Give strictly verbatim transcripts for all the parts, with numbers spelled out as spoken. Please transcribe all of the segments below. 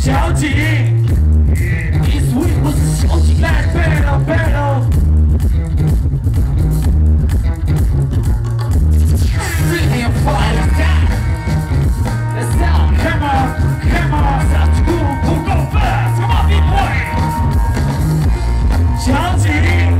小景 ，This week 我是小景来 battle battle。Three and five time. Let's go. Come on, come on. Start to go, go go fast. Come on, big boy. 小景。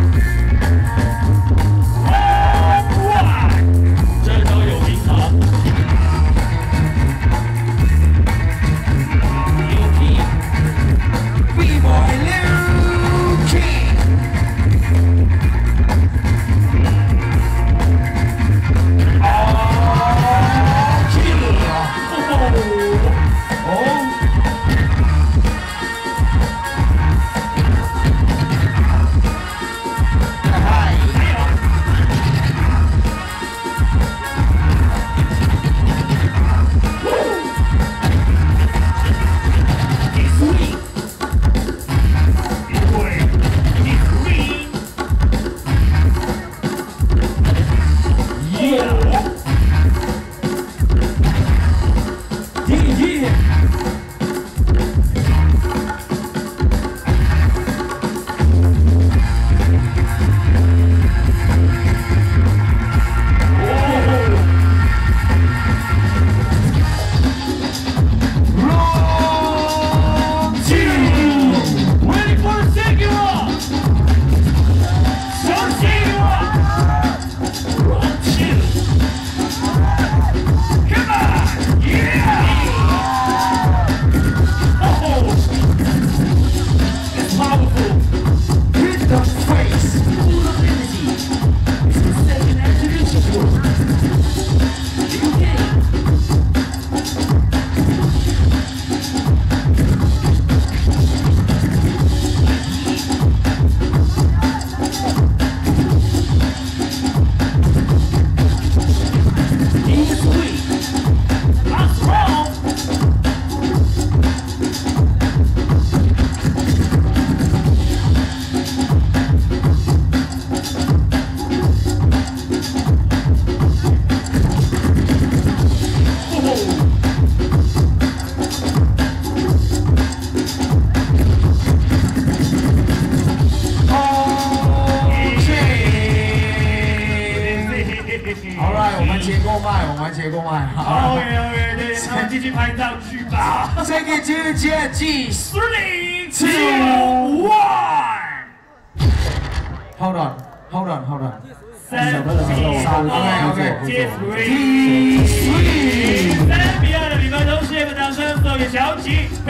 Alright， 我们结构麦，我们结构麦。 OK OK， 对，那我们继续拍上去吧。 Take it to the jet, three, two, one. Hold on, hold on, hold on. 三比三 ，OK OK， 接 three， 三比二的比分，同时也把掌声送给小景。